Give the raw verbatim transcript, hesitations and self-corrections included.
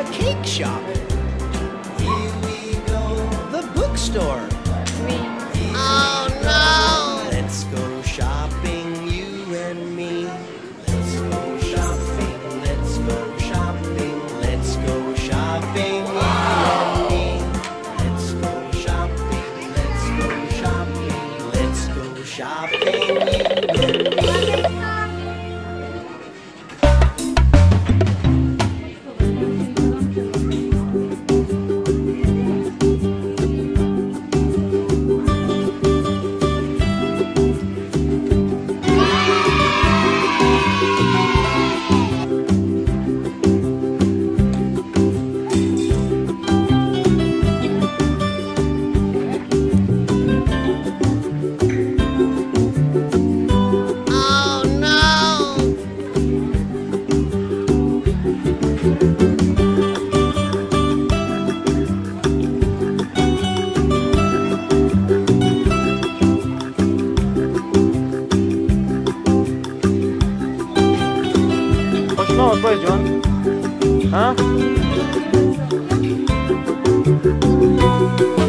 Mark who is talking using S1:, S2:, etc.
S1: cake shop. Here we go. The bookstore.
S2: Me.
S1: Oh no! Let's go shopping, you and me. Let's go shopping, let's go shopping, let's go shopping, you and me. Let's go shopping, let's go shopping, let's go shopping, you and me.
S3: Abdulbaes John? Huh?